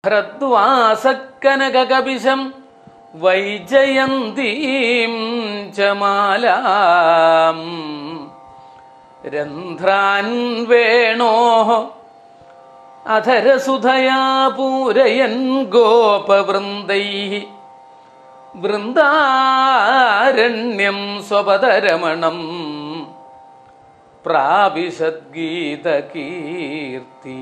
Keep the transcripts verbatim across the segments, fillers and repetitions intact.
ഭ്രദ്വാസക്കനകകപിശം വൈജയന്തീം ചമാലാം രന്ധ്രാൻ വേണോ അധരസുധയാ പൂരയൻ ഗോപവൃന്ദൈഃ വൃന്ദാരണ്യം സ്വപദരമണം പ്രാപിശദ്ഗീതകീർത്തി.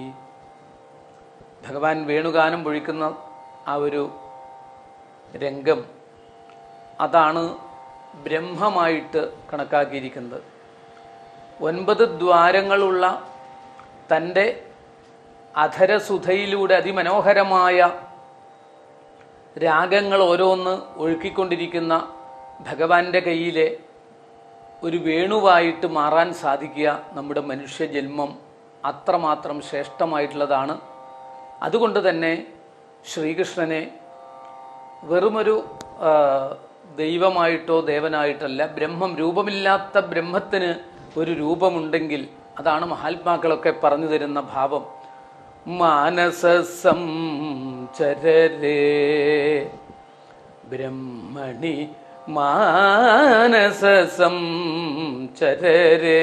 ഭഗവാൻ വേണുഗാനം പൊഴിക്കുന്ന ആ ഒരു രംഗം, അതാണ് ബ്രഹ്മമായിട്ട് കണക്കാക്കിയിരിക്കുന്നത്. ഒൻപത് ദ്വാരങ്ങളുള്ള തൻ്റെ അധരസുധയിലൂടെ അതിമനോഹരമായ രാഗങ്ങൾ ഓരോന്ന് ഒഴുക്കിക്കൊണ്ടിരിക്കുന്ന ഭഗവാന്റെ കയ്യിലെ ഒരു വേണുവായിട്ട് മാറാൻ സാധിക്കുക നമ്മുടെ മനുഷ്യജന്മം അത്രമാത്രം ശ്രേഷ്ഠമായിട്ടുള്ളതാണ്. അതുകൊണ്ട് തന്നെ ശ്രീകൃഷ്ണനെ വെറുമൊരു ദൈവമായിട്ടോ ദേവനായിട്ടല്ല, ബ്രഹ്മം, രൂപമില്ലാത്ത ബ്രഹ്മത്തിന് ഒരു രൂപമുണ്ടെങ്കിൽ അതാണ് മഹാത്മാക്കളൊക്കെ പറഞ്ഞു തരുന്ന ഭാവം. മാനസം ചരരേ ബ്രഹ്മണി മാനസം ചരരേ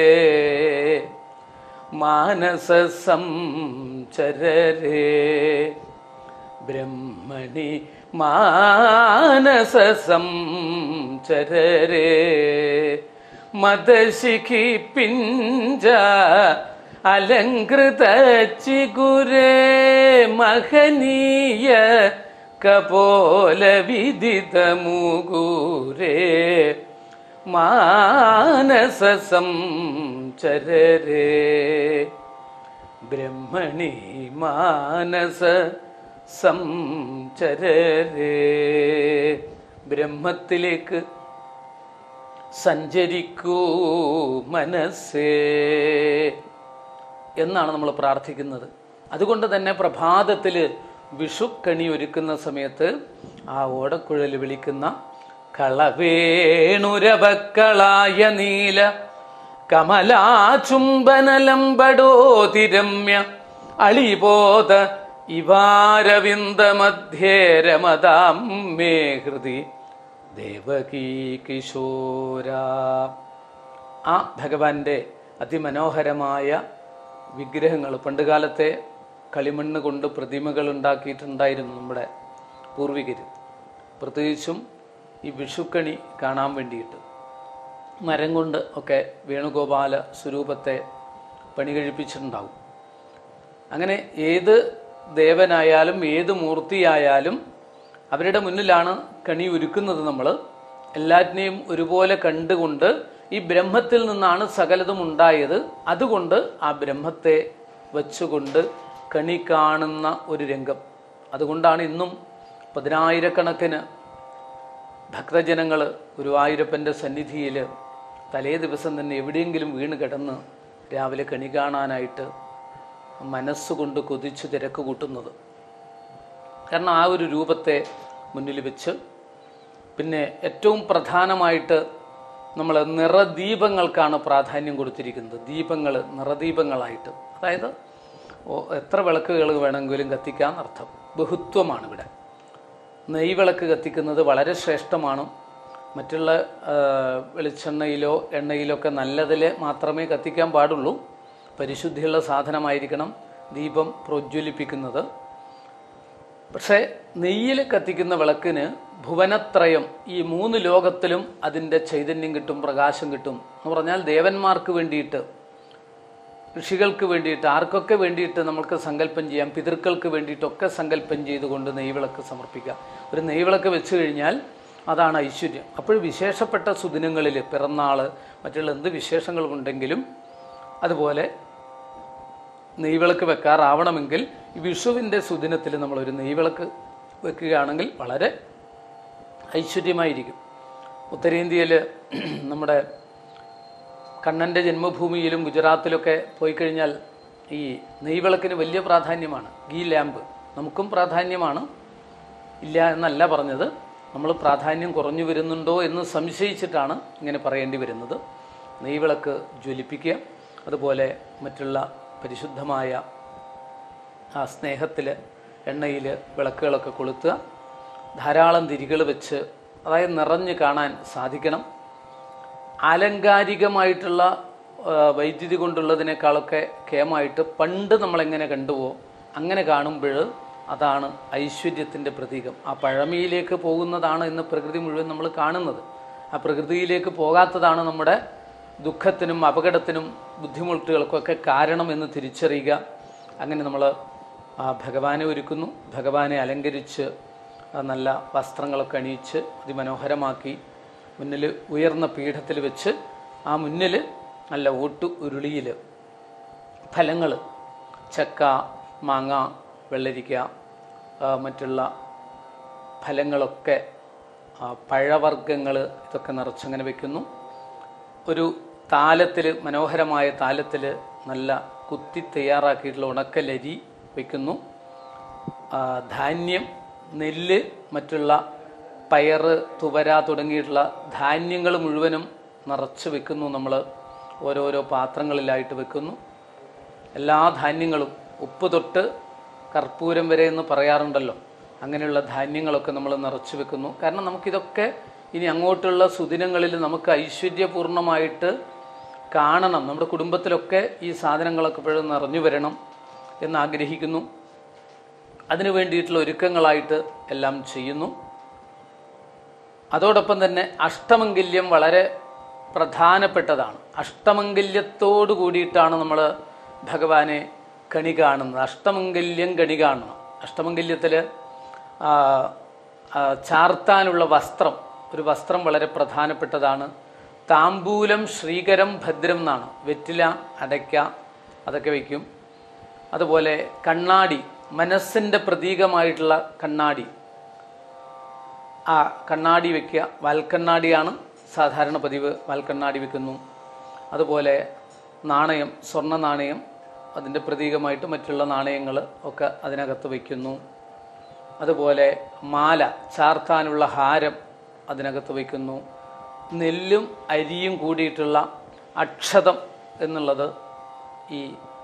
മാനസം ചരരേ ബ്രഹ്മണി മാനസം ചരരേ മദശിഖി പിഞ്ച അലങ്കൃത ചിഗുരേ മഹനീയ കപോല വിദിത മുഗുരേ മാനസം ചരരേ ബ്രഹ്മണി മാനസ സംചരരേ. ബ്രഹ്മത്തിലേക്ക് സഞ്ചരിക്കൂ മനസ്സേ എന്നാണ് നമ്മൾ പ്രാർത്ഥിക്കുന്നത്. അതുകൊണ്ട് തന്നെ പ്രഭാതത്തിൽ വിഷുക്കണി ഒരുക്കുന്ന സമയത്ത് ആ ഓടക്കുഴൽ വിളിക്കുന്ന കളവേണുരവക്കളായ നീല കമലാചുംബനലംബടോതിരമ്യ അളിബോധ ഇവാരവിന്ദ മധ്യേ രമതാം മേ ഹൃദി ദേവകീ കിശോര. ആ ഭഗവാന്റെ അതിമനോഹരമായ വിഗ്രഹങ്ങൾ, പണ്ടുകാലത്തെ കളിമണ്ണ് കൊണ്ട് പ്രതിമകൾ ഉണ്ടാക്കിയിട്ടുണ്ടായിരുന്നു നമ്മുടെ പൂർവികർ. പ്രത്യേകിച്ചും ഈ വിഷുക്കണി കാണാൻ വേണ്ടിയിട്ട് മരം കൊണ്ട് ഒക്കെ വേണുഗോപാല സ്വരൂപത്തെ പണി കഴിപ്പിച്ചിട്ടുണ്ടാവും. അങ്ങനെ ഏത് ദേവനായാലും ഏത് മൂർത്തിയായാലും അവരുടെ മുന്നിലാണ് കണി ഒരുക്കുന്നത്. നമ്മൾ എല്ലാറ്റിനെയും ഒരുപോലെ കണ്ടുകൊണ്ട് ഈ ബ്രഹ്മത്തിൽ നിന്നാണ് സകലതും ഉണ്ടായത്. അതുകൊണ്ട് ആ ബ്രഹ്മത്തെ വച്ചുകൊണ്ട് കണി കാണുന്ന ഒരു രംഗം. അതുകൊണ്ടാണ് ഇന്നും പതിനായിരക്കണക്കിന് ഭക്തജനങ്ങൾ ഗുരുവായൂരപ്പൻ്റെ സന്നിധിയിൽ തലേ ദിവസം തന്നെ എവിടെയെങ്കിലും വീണ് കിടന്ന് രാവിലെ കണി കാണാനായിട്ട് മനസ്സുകൊണ്ട് കൊതിച്ച് തിരക്ക് കൂട്ടുന്നത്. കാരണം ആ ഒരു രൂപത്തെ മുന്നിൽ വെച്ച്, പിന്നെ ഏറ്റവും പ്രധാനമായിട്ട് നമ്മൾ നിറദീപങ്ങൾക്കാണ് പ്രാധാന്യം കൊടുത്തിരിക്കുന്നത്. ദീപങ്ങൾ നിറദീപങ്ങളായിട്ട്, അതായത് എത്ര വിളക്കുകൾ വേണമെങ്കിലും കത്തിക്കാൻ അർത്ഥം. ബഹുത്വമാണ് ഇവിടെ. നെയ്വിളക്ക് കത്തിക്കുന്നത് വളരെ ശ്രേഷ്ഠമാണ്. മറ്റുള്ള വെളിച്ചെണ്ണയിലോ എണ്ണയിലൊക്കെ നല്ലതിൽ മാത്രമേ കത്തിക്കാൻ പാടുള്ളൂ. പരിശുദ്ധിയുള്ള സാധനമായിരിക്കണം ദീപം പ്രോജ്വലിപ്പിക്കുന്നത്. പക്ഷേ നെയ്യിൽ കത്തിക്കുന്ന വിളക്കിന് ഭുവനത്രയം, ഈ മൂന്ന് ലോകത്തിലും അതിൻ്റെ ചൈതന്യം കിട്ടും, പ്രകാശം കിട്ടും. എന്ന് പറഞ്ഞാൽ ദേവന്മാർക്ക് വേണ്ടിയിട്ട്, ഋഷികൾക്ക് വേണ്ടിയിട്ട്, ആർക്കൊക്കെ വേണ്ടിയിട്ട് നമുക്ക് സങ്കല്പം ചെയ്യാം, പിതൃക്കൾക്ക് വേണ്ടിയിട്ടൊക്കെ സങ്കല്പം ചെയ്തുകൊണ്ട് നെയ്വിളക്ക് സമർപ്പിക്കാം. ഒരു നെയ്വിളക്ക് വെച്ച് കഴിഞ്ഞാൽ അതാണ് ഐശ്വര്യം. അപ്പോൾ വിശേഷപ്പെട്ട സുദിനങ്ങളിൽ, പിറന്നാൾ, മറ്റുള്ള എന്ത് വിശേഷങ്ങളുമുണ്ടെങ്കിലും അതുപോലെ നെയ്വിളക്ക് വെക്കാറാവണമെങ്കിൽ ഈ വിഷുവിൻ്റെ സുദിനത്തിൽ നമ്മളൊരു നെയ്വിളക്ക് വെക്കുകയാണെങ്കിൽ വളരെ ഐശ്വര്യമായിരിക്കും. ഉത്തരേന്ത്യയിൽ നമ്മുടെ കണ്ണൻ്റെ ജന്മഭൂമിയിലും ഗുജറാത്തിലൊക്കെ പോയി കഴിഞ്ഞാൽ ഈ നെയ്വിളക്കിന് വലിയ പ്രാധാന്യമാണ്. ഗീ ലാമ്പ് നമുക്കും പ്രാധാന്യമാണ്, ഇല്ല എന്നല്ല പറഞ്ഞത്. നമ്മൾ പ്രാധാന്യം കുറഞ്ഞു വരുന്നുണ്ടോ എന്ന് സംശയിച്ചിട്ടാണ് ഇങ്ങനെ പറയേണ്ടി വരുന്നത്. നെയ്വിളക്ക് ജ്വലിപ്പിക്കുക, അതുപോലെ മറ്റുള്ള പരിശുദ്ധമായ ആ സ്നേഹത്തിൽ എണ്ണയിൽ വിളക്കുകളൊക്കെ കൊളുത്തുക. ധാരാളം തിരികൾ വെച്ച്, അതായത് നിറഞ്ഞ് കാണാൻ സാധിക്കണം. ആലങ്കാരികമായിട്ടുള്ള വൈദ്യുതി കൊണ്ടുള്ളതിനേക്കാളൊക്കെ കേമായിട്ട് പണ്ട് നമ്മളെങ്ങനെ കണ്ടുപോകും അങ്ങനെ കാണുമ്പോൾ അതാണ് ഐശ്വര്യത്തിൻ്റെ പ്രതീകം. ആ പഴമയിലേക്ക് പോകുന്നതാണ് ഇന്ന് പ്രകൃതി മുഴുവൻ നമ്മൾ കാണുന്നത്. ആ പ്രകൃതിയിലേക്ക് പോകാത്തതാണ് നമ്മുടെ ദുഃഖത്തിനും അപകടത്തിനും ബുദ്ധിമുട്ടുകൾക്കൊക്കെ കാരണം എന്ന് തിരിച്ചറിയുക. അങ്ങനെ നമ്മൾ ഭഗവാനെ ഒരുക്കുന്നു. ഭഗവാനെ അലങ്കരിച്ച് നല്ല വസ്ത്രങ്ങളൊക്കെ അണിയിച്ച് അതിമനോഹരമാക്കി മുന്നിൽ ഉയർന്ന പീഠത്തിൽ വെച്ച് ആ മുന്നിൽ നല്ല ഓട്ടു ഉരുളിയിൽ ഫലങ്ങൾ, ചക്ക, മാങ്ങ, വെള്ളരിക്ക, മറ്റുള്ള ഫലങ്ങളൊക്കെ, പഴവർഗ്ഗങ്ങൾ ഇതൊക്കെ നിറച്ചങ്ങനെ വെക്കുന്നു. ഒരു താലത്തിൽ, മനോഹരമായ താലത്തിൽ നല്ല കുത്തി തയ്യാറാക്കിയിട്ടുള്ള ഉണക്കലരി വയ്ക്കുന്നു. ധാന്യം, നെല്ല്, മറ്റുള്ള പയറ്, തുവര തുടങ്ങിയിട്ടുള്ള ധാന്യങ്ങൾ മുഴുവനും നിറച്ച് വെക്കുന്നു. നമ്മൾ ഓരോരോ പാത്രങ്ങളിലായിട്ട് വെക്കുന്നു. എല്ലാ ധാന്യങ്ങളും, ഉപ്പ് തൊട്ട് കർപ്പൂരം വരെ എന്ന് പറയാറുണ്ടല്ലോ, അങ്ങനെയുള്ള ധാന്യങ്ങളൊക്കെ നമ്മൾ നിറച്ച് വെക്കുന്നു. കാരണം നമുക്കിതൊക്കെ ഇനി അങ്ങോട്ടുള്ള സുദിനങ്ങളിൽ നമുക്ക് ഐശ്വര്യപൂർണമായിട്ട് കാണണം. നമ്മുടെ കുടുംബത്തിലൊക്കെ ഈ സാധനങ്ങളൊക്കെ എപ്പോഴും നിറഞ്ഞു വരണം എന്നാഗ്രഹിക്കുന്നു. അതിനു വേണ്ടിയിട്ടുള്ള ഒരുക്കങ്ങളായിട്ട് എല്ലാം ചെയ്യുന്നു. അതോടൊപ്പം തന്നെ അഷ്ടമംഗല്യം വളരെ പ്രധാനപ്പെട്ടതാണ്. അഷ്ടമംഗല്യത്തോടു കൂടിയിട്ടാണ് നമ്മൾ ഭഗവാനെ കണി കാണുന്നത്. അഷ്ടമംഗല്യം കണി കാണണം. അഷ്ടമംഗല്യത്തിൽ ചാർത്താനുള്ള വസ്ത്രം, ഒരു വസ്ത്രം വളരെ പ്രധാനപ്പെട്ടതാണ്. താമ്പൂലം ശ്രീകരം ഭദ്രം എന്നാണ്. വെറ്റില, അടയ്ക്ക അതൊക്കെ വയ്ക്കും. അതുപോലെ കണ്ണാടി, മനസ്സിൻ്റെ പ്രതീകമായിട്ടുള്ള കണ്ണാടി, ആ കണ്ണാടി വയ്ക്കുക. വാൽക്കണ്ണാടിയാണ് സാധാരണ പതിവ്, വാൽക്കണ്ണാടി വയ്ക്കുന്നു. അതുപോലെ നാണയം, സ്വർണ്ണ നാണയം, അതിൻ്റെ പ്രതീകമായിട്ട് മറ്റുള്ള നാണയങ്ങൾ ഒക്കെ അതിനകത്ത് വയ്ക്കുന്നു. അതുപോലെ മാല, ചാർത്താനുള്ള ഹാരം അതിനകത്ത് വയ്ക്കുന്നു. നെല്ലും അരിയും കൂടിയിട്ടുള്ള അക്ഷതം എന്നുള്ളത് ഈ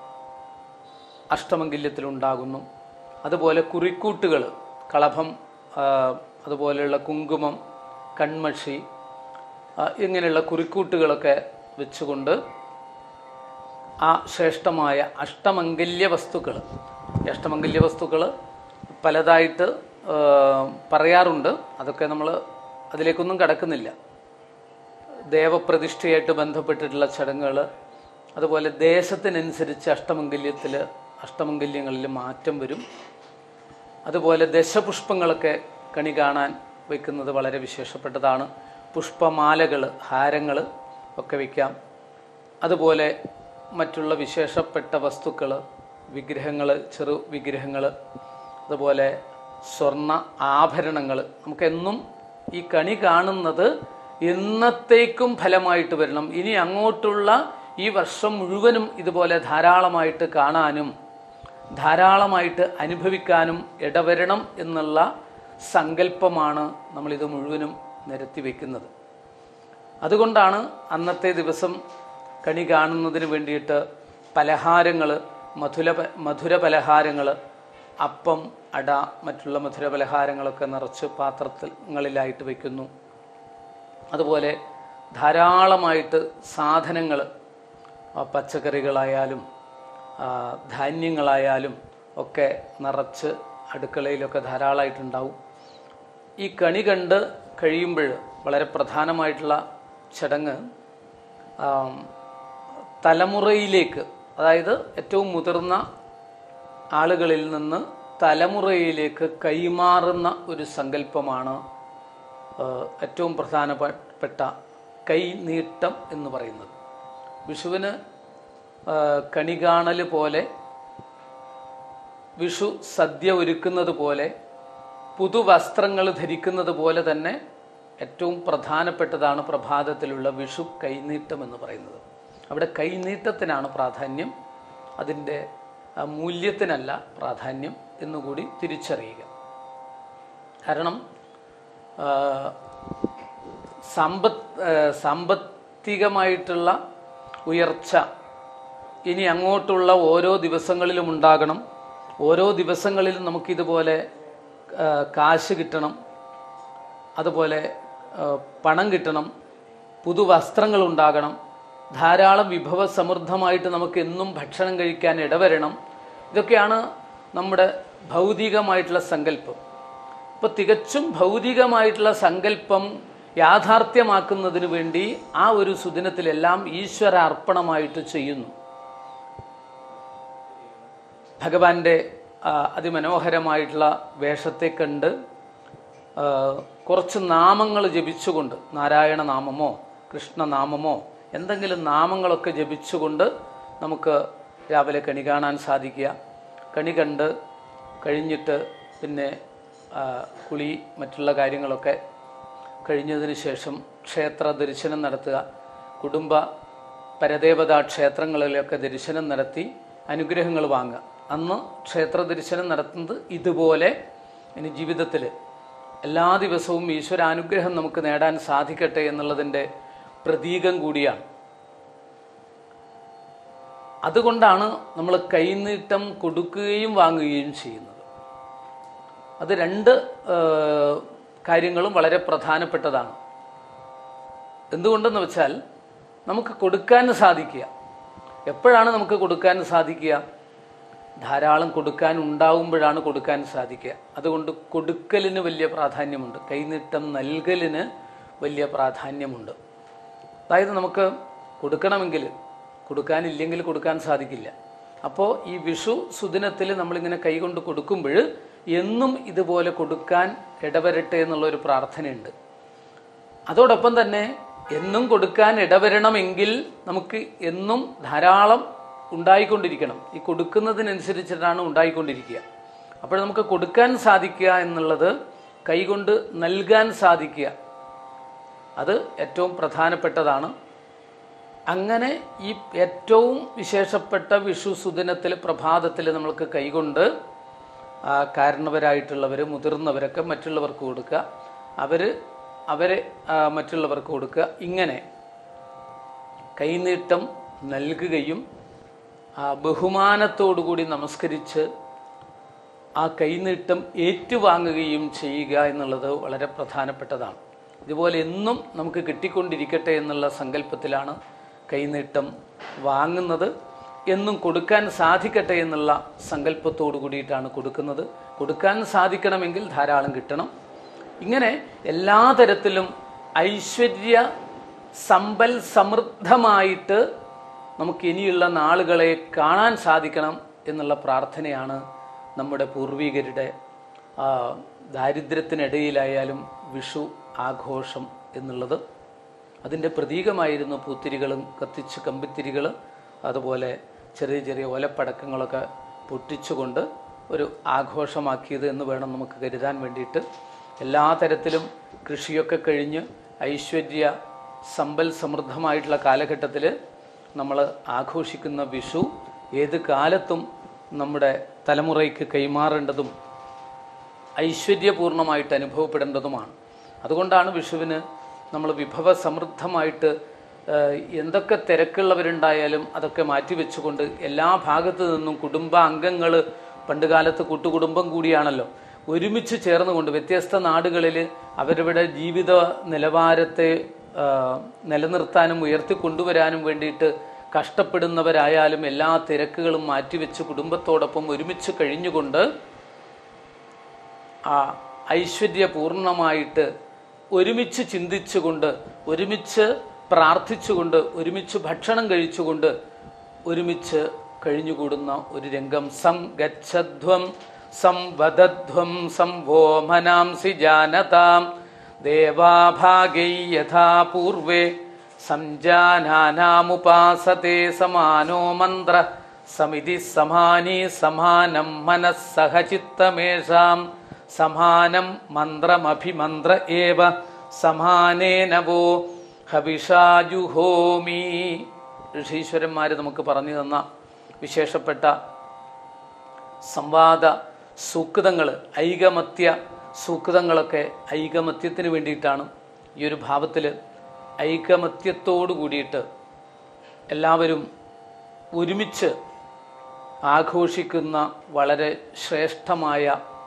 അഷ്ടമംഗല്യത്തിലുണ്ടാകുന്നു. അതുപോലെ കുറിക്കൂട്ടുകൾ, കളഭം, അതുപോലെയുള്ള കുങ്കുമം, കൺമഷി, ഇങ്ങനെയുള്ള കുറിക്കൂട്ടുകളൊക്കെ വെച്ചുകൊണ്ട് ആ ശ്രേഷ്ഠമായ അഷ്ടമംഗല്യ വസ്തുക്കൾ, അഷ്ടമംഗല്യ വസ്തുക്കൾ പലതായിട്ട് പറയാറുണ്ട്. അതൊക്കെ നമ്മൾ അതിലേക്കൊന്നും കടക്കുന്നില്ല. ദേവപ്രതിഷ്ഠയായിട്ട് ബന്ധപ്പെട്ടിട്ടുള്ള ചടങ്ങുകൾ, അതുപോലെ ദേശത്തിനനുസരിച്ച് അഷ്ടമംഗല്യത്തിൽ അഷ്ടമംഗല്യങ്ങളിൽ മാറ്റം വരും. അതുപോലെ ദശപുഷ്പങ്ങളൊക്കെ കണി കാണാൻ വയ്ക്കുന്നത് വളരെ വിശേഷപ്പെട്ടതാണ്. പുഷ്പമാലകൾ, ഹാരങ്ങൾ ഒക്കെ വയ്ക്കാം. അതുപോലെ മറ്റുള്ള വിശേഷപ്പെട്ട വസ്തുക്കൾ, വിഗ്രഹങ്ങൾ, ചെറു വിഗ്രഹങ്ങൾ, അതുപോലെ സ്വർണ്ണ ആഭരണങ്ങൾ. നമുക്കെന്നും ഈ കണി കാണുന്നത് എന്നത്തേക്കും ഫലമായിട്ട് വരണം. ഇനി അങ്ങോട്ടുള്ള ഈ വർഷം മുഴുവനും ഇതുപോലെ ധാരാളമായിട്ട് കാണാനും ധാരാളമായിട്ട് അനുഭവിക്കാനും ഇടവരണം എന്നുള്ള സങ്കല്പമാണ് നമ്മളിത് മുഴുവനും നിരത്തി വയ്ക്കുന്നത്. അതുകൊണ്ടാണ് അന്നത്തെ ദിവസം കണി കാണുന്നതിന് വേണ്ടിയിട്ട് പലഹാരങ്ങൾ, മധുര മധുര പലഹാരങ്ങൾ, അപ്പം, അട, മറ്റുള്ള മധുര പലഹാരങ്ങളൊക്കെ നിറച്ച് പാത്രങ്ങളിലായിട്ട് വയ്ക്കുന്നു. അതുപോലെ ധാരാളമായിട്ട് സാധനങ്ങൾ, പച്ചക്കറികളായാലും ധാന്യങ്ങളായാലും ഒക്കെ നിറച്ച് അടുക്കളയിലൊക്കെ ധാരാളമായിട്ടുണ്ടാവും. ഈ കണി കണ്ട് കഴിയുമ്പോൾ വളരെ പ്രധാനമായിട്ടുള്ള ചടങ്ങ് തലമുറയിലേക്ക്, അതായത് ഏറ്റവും മുതിർന്ന ആളുകളിൽ നിന്ന് തലമുറയിലേക്ക് കൈമാറുന്ന ഒരു സങ്കല്പമാണ് ഏറ്റവും പ്രധാനപ്പെട്ട കൈനീട്ടം എന്ന് പറയുന്നത്. വിഷുവിന് കണി കാണൽ പോലെ, വിഷു സദ്യ ഒരുക്കുന്നത് പോലെ, പുതുവസ്ത്രങ്ങൾ ധരിക്കുന്നത് പോലെ തന്നെ ഏറ്റവും പ്രധാനപ്പെട്ടതാണ് പ്രഭാതത്തിലുള്ള വിഷു കൈനീട്ടം എന്ന് പറയുന്നത്. അവിടെ കൈനീട്ടത്തിനാണ് പ്രാധാന്യം, അതിൻ്റെ മൂല്യത്തിനല്ല പ്രാധാന്യം എന്നുകൂടി തിരിച്ചറിയുക. കാരണം സമ്പത്ത് സാമ്പത്തികമായിട്ടുള്ള ഉയർച്ച ഇനി അങ്ങോട്ടുള്ള ഓരോ ദിവസങ്ങളിലും ഉണ്ടാകണം. ഓരോ ദിവസങ്ങളിലും നമുക്കിതുപോലെ കാശ് കിട്ടണം, അതുപോലെ പണം കിട്ടണം, പുതുവസ്ത്രങ്ങൾ ഉണ്ടാകണം, ധാരാളം വിഭവസമൃദ്ധമായിട്ട് നമുക്ക് എന്നും ഭക്ഷണം കഴിക്കാൻ ഇടവരണം. ഇതൊക്കെയാണ് നമ്മുടെ ഭൗതികമായിട്ടുള്ള സങ്കല്പം. ഇപ്പോൾ തികച്ചും ഭൗതികമായിട്ടുള്ള സങ്കല്പം യാഥാർത്ഥ്യമാക്കുന്നതിന് വേണ്ടി ആ ഒരു സുദിനത്തിലെല്ലാം ഈശ്വര അർപ്പണമായിട്ട് ചെയ്യുന്നു. ഭഗവാന്റെ അതിമനോഹരമായിട്ടുള്ള വേഷത്തെ കണ്ട് കുറച്ച് നാമങ്ങൾ ജപിച്ചുകൊണ്ട്, നാരായണ നാമമോ കൃഷ്ണനാമമോ എന്തെങ്കിലും നാമങ്ങളൊക്കെ ജപിച്ചുകൊണ്ട് നമുക്ക് രാവിലെ കണി കാണാൻ സാധിക്കുക. കണി കണ്ട് കഴിഞ്ഞിട്ട് പിന്നെ കുളി മറ്റുള്ള കാര്യങ്ങളൊക്കെ കഴിഞ്ഞതിന് ശേഷം ക്ഷേത്ര ദർശനം നടത്തുക. കുടുംബ പരദേവതാ ക്ഷേത്രങ്ങളിലൊക്കെ ദർശനം നടത്തി അനുഗ്രഹങ്ങൾ വാങ്ങുക. അന്ന് ക്ഷേത്ര ദർശനം നടത്തുന്നത് ഇതുപോലെ ഇനി ജീവിതത്തിൽ എല്ലാ ദിവസവും ഈശ്വരാനുഗ്രഹം നമുക്ക് നേടാൻ സാധിക്കട്ടെ എന്നുള്ളതിൻ്റെ പ്രതീകം കൂടിയാണ്. അതുകൊണ്ടാണ് നമ്മൾ കൈനീട്ടം കൊടുക്കുകയും വാങ്ങുകയും ചെയ്യുന്നത്. അത് രണ്ട് കാര്യങ്ങളും വളരെ പ്രധാനപ്പെട്ടതാണ്. എന്തുകൊണ്ടെന്ന് വെച്ചാൽ നമുക്ക് കൊടുക്കാൻ സാധിക്കുക. എപ്പോഴാണ് നമുക്ക് കൊടുക്കാൻ സാധിക്കുക? ധാരാളം കൊടുക്കാൻ ഉണ്ടാവുമ്പോഴാണ് കൊടുക്കാൻ സാധിക്കുക. അതുകൊണ്ട് കൊടുക്കലിന് വലിയ പ്രാധാന്യമുണ്ട്, കൈനീട്ടം നൽകലിന് വലിയ പ്രാധാന്യമുണ്ട്. അതായത് നമുക്ക് കൊടുക്കണമെങ്കിൽ, കൊടുക്കാനില്ലെങ്കിൽ കൊടുക്കാൻ സാധിക്കില്ല. അപ്പോൾ ഈ വിഷു സുദിനത്തിൽ നമ്മളിങ്ങനെ കൈകൊണ്ട് കൊടുക്കുമ്പോൾ എന്നും ഇതുപോലെ കൊടുക്കാൻ ഇടവരട്ടെ എന്നുള്ളൊരു പ്രാർത്ഥനയുണ്ട്. അതോടൊപ്പം തന്നെ എന്നും കൊടുക്കാൻ ഇടവരണമെങ്കിൽ നമുക്ക് എന്നും ധാരാളം ഉണ്ടായിക്കൊണ്ടിരിക്കണം. ഈ കൊടുക്കുന്നതിനനുസരിച്ചിട്ടാണ് ഉണ്ടായിക്കൊണ്ടിരിക്കുക. അപ്പോൾ നമുക്ക് കൊടുക്കാൻ സാധിക്കുക എന്നുള്ളത് കൈകൊണ്ട് നൽകാൻ സാധിക്കുക, അത് ഏറ്റവും പ്രധാനപ്പെട്ടതാണ്. അങ്ങനെ ഈ ഏറ്റവും വിശേഷപ്പെട്ട വിഷു സുദിനത്തിൽ പ്രഭാതത്തിൽ നമ്മൾക്ക് കൈകൊണ്ട് കാരണവരായിട്ടുള്ളവർ, മുതിർന്നവരൊക്കെ മറ്റുള്ളവർക്ക് കൊടുക്കുക, അവർ അവരെ മറ്റുള്ളവർക്ക് കൊടുക്കുക. ഇങ്ങനെ കൈനീട്ടം നൽകുകയും ബഹുമാനത്തോടുകൂടി നമസ്കരിച്ച് ആ കൈനീട്ടം ഏറ്റുവാങ്ങുകയും ചെയ്യുക എന്നുള്ളത് വളരെ പ്രധാനപ്പെട്ടതാണ്. ഇതുപോലെ എന്നും നമുക്ക് കിട്ടിക്കൊണ്ടിരിക്കട്ടെ എന്നുള്ള സങ്കല്പത്തിലാണ് കൈനീട്ടം വാങ്ങുന്നത്. എന്നും കൊടുക്കാൻ സാധിക്കട്ടെ എന്നുള്ള സങ്കല്പത്തോടു കൂടിയിട്ടാണ് കൊടുക്കുന്നത്. കൊടുക്കാൻ സാധിക്കണമെങ്കിൽ ധാരാളം കിട്ടണം. ഇങ്ങനെ എല്ലാ തരത്തിലും ഐശ്വര്യ സമ്പൽ സമൃദ്ധമായിട്ട് നമുക്ക് ഇനിയുള്ള നാളുകളെ കാണാൻ സാധിക്കണം എന്നുള്ള പ്രാർത്ഥനയാണ് നമ്മുടെ പൂർവികരുടെ ദാരിദ്ര്യത്തിനിടയിലായാലും വിഷു ആഘോഷം എന്നുള്ളത്. അതിൻ്റെ പ്രതീകമായിരുന്നു പൂത്തിരികളും കത്തിച്ച് കമ്പിത്തിരികൾ, അതുപോലെ ചെറിയ ചെറിയ ഓലപ്പടക്കങ്ങളൊക്കെ പൊട്ടിച്ചുകൊണ്ട് ഒരു ആഘോഷമാക്കിയത് എന്ന് വേണം നമുക്ക് കരുതാൻ വേണ്ടിയിട്ട്. എല്ലാ തരത്തിലും കൃഷിയൊക്കെ കഴിഞ്ഞ് ഐശ്വര്യ സമ്പൽ സമൃദ്ധമായിട്ടുള്ള കാലഘട്ടത്തിൽ നമ്മൾ ആഘോഷിക്കുന്ന വിഷു ഏത് കാലത്തും നമ്മുടെ തലമുറയ്ക്ക് കൈമാറേണ്ടതും ഐശ്വര്യപൂർണമായിട്ട് അനുഭവപ്പെടേണ്ടതുമാണ്. അതുകൊണ്ടാണ് വിഷുവിന് നമ്മൾ വിഭവസമൃദ്ധമായിട്ട് എന്തൊക്കെ തിരക്കുള്ളവരുണ്ടായാലും അതൊക്കെ മാറ്റിവെച്ചുകൊണ്ട് എല്ലാ ഭാഗത്തു നിന്നും കുടുംബ അംഗങ്ങൾ, പണ്ട് കാലത്ത് കൂട്ടുകുടുംബം കൂടിയാണല്ലോ, ഒരുമിച്ച് ചേർന്നുകൊണ്ട് വ്യത്യസ്ത നാടുകളിൽ അവരുടെ ജീവിത നിലവാരത്തെ നിലനിർത്താനും ഉയർത്തിക്കൊണ്ടുവരാനും വേണ്ടിയിട്ട് കഷ്ടപ്പെടുന്നവരായാലും എല്ലാ തിരക്കുകളും മാറ്റിവെച്ച് കുടുംബത്തോടൊപ്പം ഒരുമിച്ച് കഴിഞ്ഞുകൊണ്ട് ആ ഐശ്വര്യപൂർണമായിട്ട് ഒരുമിച്ച് ചിന്തിച്ചുകൊണ്ട്, ഒരുമിച്ച് പ്രാർത്ഥിച്ചുകൊണ്ട്, ഒരുമിച്ച് ഭക്ഷണം കഴിച്ചുകൊണ്ട് ഒരുമിച്ച് കഴിഞ്ഞുകൂടുന്ന ഒരു രംഗം. സം ഗച്ഛധ്വം സംവദധ്വം സംവോമനാംസി ജാനതാം ദേവാഭാഗൈ യഥാ പൂർവേ സംജാനാനാമുപാസതേ സമാനോ മന്ത്ര സമിതി സമാനീ സമാനം മനസ്സഹചിത്തമേഷാം സമാനം മന്ത്രമഭിമന്ത്ര ഏവ സമാനേനവോ ഹവിഷാജുഹോമി. ഋഷീശ്വരന്മാർ നമുക്ക് പറഞ്ഞു തന്ന വിശേഷപ്പെട്ട സംവാദ സൂക്തങ്ങൾ, ഐകമത്യ സൂക്തങ്ങളൊക്കെ ഐകമത്യത്തിന് വേണ്ടിയിട്ടാണ്. ഈ ഒരു ഭാവത്തിൽ ഐകമത്യത്തോടു കൂടിയിട്ട് എല്ലാവരും ഒരുമിച്ച് ആഘോഷിക്കുന്ന വളരെ ശ്രേഷ്ഠമായ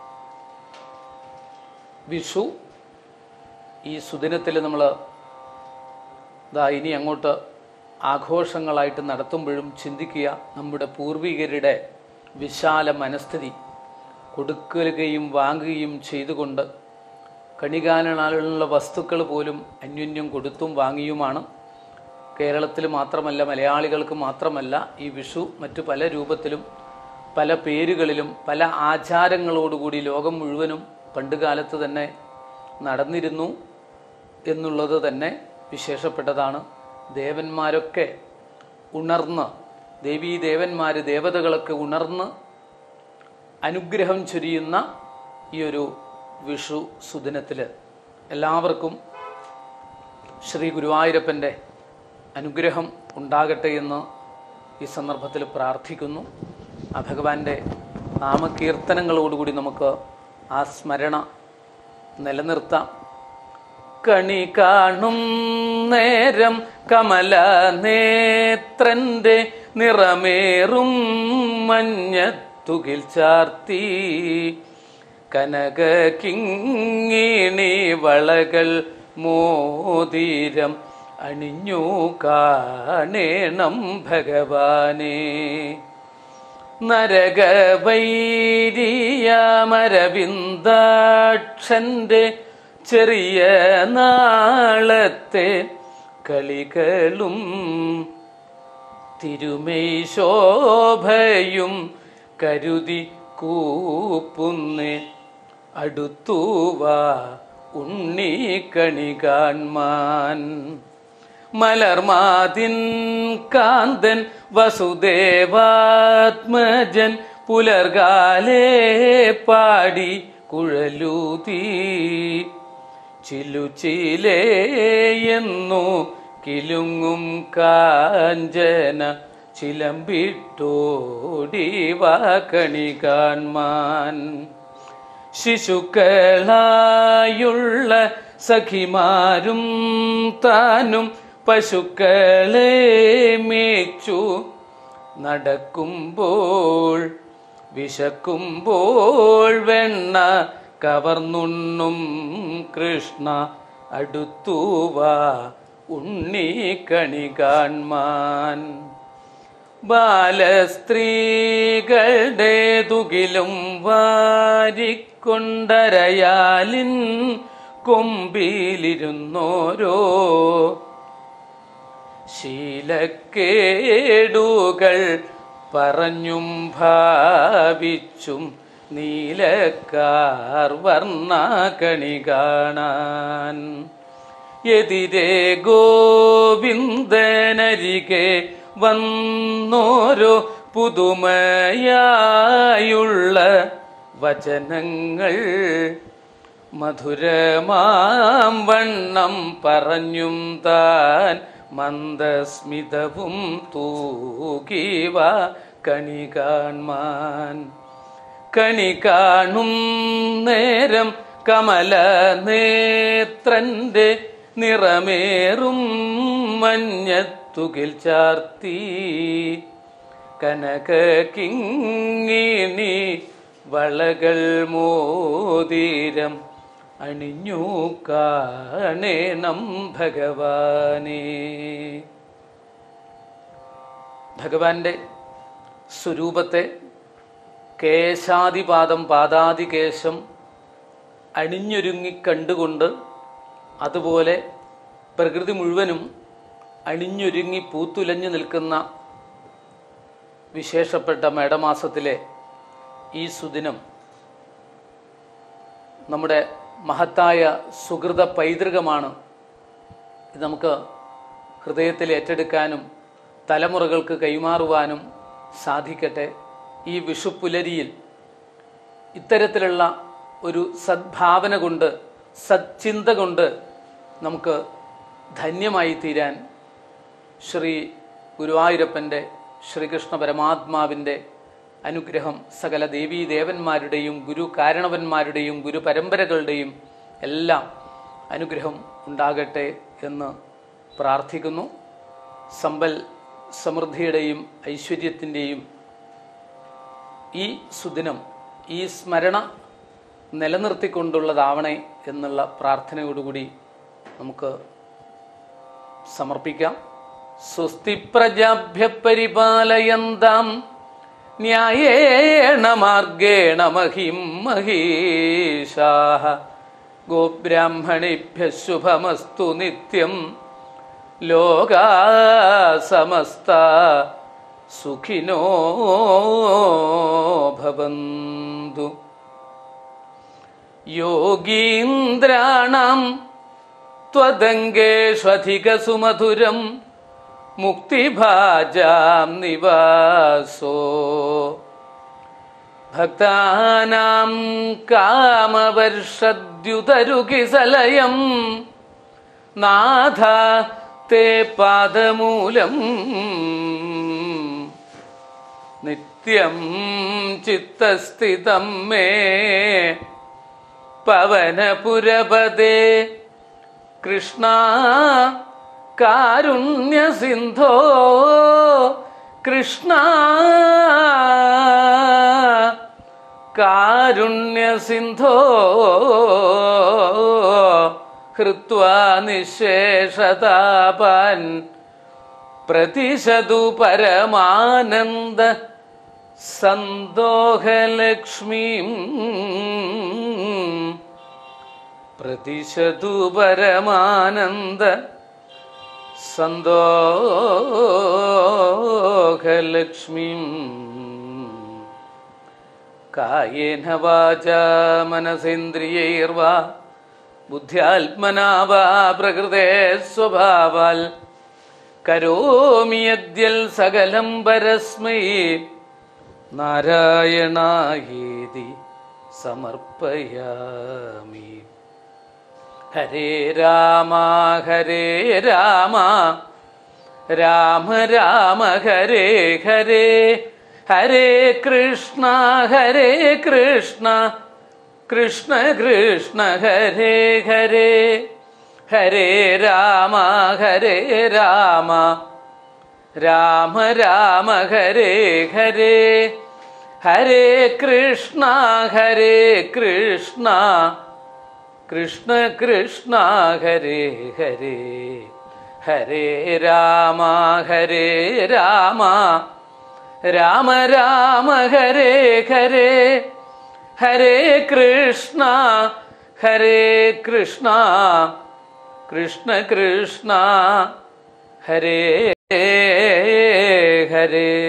വിഷു ഈ സുദിനത്തിൽ നമ്മൾ ദാ ഇനി അങ്ങോട്ട് ആഘോഷങ്ങളായിട്ട് നടത്തുമ്പോഴും ചിന്തിക്കുക, നമ്മുടെ പൂർവികരുടെ വിശാല മനസ്ഥിതി, കൊടുക്കുകയും വാങ്ങുകയും ചെയ്തുകൊണ്ട് കണികാണാനുള്ള വസ്തുക്കൾ പോലും അന്യോന്യം കൊടുത്തും വാങ്ങിയുമാണ്. കേരളത്തിൽ മാത്രമല്ല, മലയാളികൾക്ക് മാത്രമല്ല, ഈ വിഷു മറ്റു പല രൂപത്തിലും പല പേരുകളിലും പല ആചാരങ്ങളോടുകൂടി ലോകം മുഴുവനും പണ്ടുകാലത്ത് തന്നെ നടന്നിരുന്നു എന്നുള്ളത് തന്നെ വിശേഷപ്പെട്ടതാണ്. ദേവന്മാരൊക്കെ ഉണർന്ന്, ദേവീ ദേവന്മാർ ദേവതകളൊക്കെ ഉണർന്ന് അനുഗ്രഹം ചൊരിയുന്ന ഈ ഒരു വിഷു സുദിനത്തിൽ എല്ലാവർക്കും ശ്രീ ഗുരുവായൂരപ്പൻ്റെ അനുഗ്രഹം ഉണ്ടാകട്ടെ എന്ന് ഈ സന്ദർഭത്തിൽ പ്രാർത്ഥിക്കുന്നു. ആ ഭഗവാന്റെ നാമകീർത്തനങ്ങളോടുകൂടി നമുക്ക് ആ സ്മരണ നിലനിർത്താം. കണി കാണും നേരം കമല നേത്രന്റെ നിറമേറും മഞ്ഞത്തുകിൽ ചാർത്തി കനക കിങ്ങിണി വളകൾ മോതിരം അണിഞ്ഞു കാണേണം ഭഗവാനെ. നരകവൈരിയമരവിന്ദാക്ഷന്റെ ചെറിയ നാളത്തെ കളികളും തിരുമൈ ശോഭയും കരുതി കൂപ്പുന്നേ അടുത്തുവാ ഉണ്ണിക്കണി കാൺമാൻ. മലർമാതിൻ കാന്തൻ വസുദേവാത്മജൻ പുലർകാലേ പാടി കുഴലൂതി ചിലുചിലേയെന്നു കിലുങ്ങും കാഞ്ചന ചിലമ്പിട്ടോടിവ കണി കാൺമാൻ. ശിശുക്കളായുള്ള സഖിമാരും താനും പശുക്കളെ മേച്ചു നടക്കുമ്പോൾ വിശക്കുമ്പോൾ വെണ്ണ കവർന്നുണ്ണും കൃഷ്ണ അടുത്തുവാ ഉണ്ണിക്കണി കാൺമാൻ. ബാലസ്ത്രീകളുടെ തുകിലും വാരിക്കൊണ്ടരയാലിൻ കൊമ്പിലിരുന്നോരോ ശീലക്കേടുകൾ പറഞ്ഞും ഭാവിച്ചും നീലക്കാർ വർണ്ണ കണി കാണാൻ. എതിരെ ഗോവിന്ദനരികെ വന്നോരോ പുതുമയായുള്ള വചനങ്ങൾ മധുരമാം വണ്ണം പറഞ്ഞും താൻ മന്ദസ്മിതവും തൂകിവ കണി കാൺമാൻ. കണി കാണും നേരം കമല നേത്രന്റെ നിറമേറും മഞ്ഞത്തുകിൽ ചാർത്തി കനക കിങ്ങിണി വളകൾ മോതിരം അണിഞ്ഞു കാണേണം ഭഗവാനെ. ഭഗവാന്റെ സ്വരൂപത്തെ കേശാദിപാദം പാദാദികേശം അണിഞ്ഞൊരുങ്ങി കണ്ടുകൊണ്ട്, അതുപോലെ പ്രകൃതി മുഴുവനും അണിഞ്ഞൊരുങ്ങി പൂത്തുലഞ്ഞു നിൽക്കുന്ന വിശേഷപ്പെട്ട മേടമാസത്തിലെ ഈ സുദിനം നമ്മുടെ മഹത്തായ സുഹൃത പൈതൃകമാണ്. ഇത് നമുക്ക് ഹൃദയത്തിൽ ഏറ്റെടുക്കാനും തലമുറകൾക്ക് കൈമാറുവാനും സാധിക്കട്ടെ. ഈ വിഷുപ്പുലരിയിൽ ഇത്തരത്തിലുള്ള ഒരു സദ്ഭാവന കൊണ്ട്, സച്ചിന്ത കൊണ്ട് നമുക്ക് ധന്യമായി തീരാൻ ശ്രീ ഗുരുവായൂരപ്പൻ്റെ, ശ്രീകൃഷ്ണ പരമാത്മാവിൻ്റെ അനുഗ്രഹം സകല ദേവീ ദേവന്മാരുടെയും ഗുരു കാരണവന്മാരുടെയും ഗുരു പരമ്പരകളുടെയും എല്ലാം അനുഗ്രഹം ഉണ്ടാകട്ടെ എന്ന് പ്രാർത്ഥിക്കുന്നു. സമ്പൽ സമൃദ്ധിയുടെയും ഐശ്വര്യത്തിൻ്റെയും ഈ സുദിനം ഈ സ്മരണ നിലനിർത്തിക്കൊണ്ടുള്ളതാവണേ എന്നുള്ള പ്രാർത്ഥനയോടുകൂടി നമുക്ക് സമർപ്പിക്കാം. സ്വസ്തി പ്രജാഭ്യ പരിപാലയന്താം ന്യായേണ മാർഗേണ മഹിം മഹീഷാഃ ഗോബ്രാഹ്മണേഭ്യഃ ശുഭമസ്തു നിത്യം ലോകാഃ സമസ്താഃ സുഖിനോ ഭവന്തു. യോഗീന്ദ്രാണാം ത്വദംഗേഷ്വധികസുമധുരം മുക്തിഭാജാം നിവാസോ ഭക്താനാം കാമവർഷദ്യുതരുകിസലയം നാഥ തേ പാദമൂലം നിത്യം ചിത്തസ്ഥിതം മേ പവനപുരപദേ കൃഷ്ണ കാരുണ്യസിന്ധോ കൃഷ്ണ കാരുണ്യസിന്ധോ ഹൃത്വാ നിശേഷതാപാൻ പ്രതിശതു പരമാനന്ദ സന്തോഹലക്ഷ്മീം പ്രതിശതു പരമാനന്ദ സന്തോഹലക്ഷ്മീം. കായേന വാചാ മനസേന്ദ്രിയൈർവാ ബുദ്ധ്യാത്മനാ വാ പ്രകൃതേ സ്വഭാവാൽ കരോമി യദ്യൽ സകലം പരസ്മൈ നാരായണായേതി സമർപ്പയാമി. ഹരേ രാമ ഹരേ രാമ രാമ രാമ ഹരേ ഹരേ ഹരേ കൃഷ്ണ ഹരേ കൃഷ്ണ കൃഷ്ണ കൃഷ്ണ ഹരേ ഹരേ ഹരേ രാമ ഹരേ രാമ രാമ രാമ ഹരേ ഹരേ ഹരേ കൃഷ്ണ ഹരേ കൃഷ്ണ കൃഷ്ണ കൃഷ്ണ ഹരേ ഹരേ ഹരേ രാമ ഹരേ രാമ രാമ രാമ ഹരേ ഹരേ ഹരേ കൃഷ്ണ ഹരേ കൃഷ്ണ കൃഷ്ണ കൃഷ്ണ ഹരേ ഹരേ.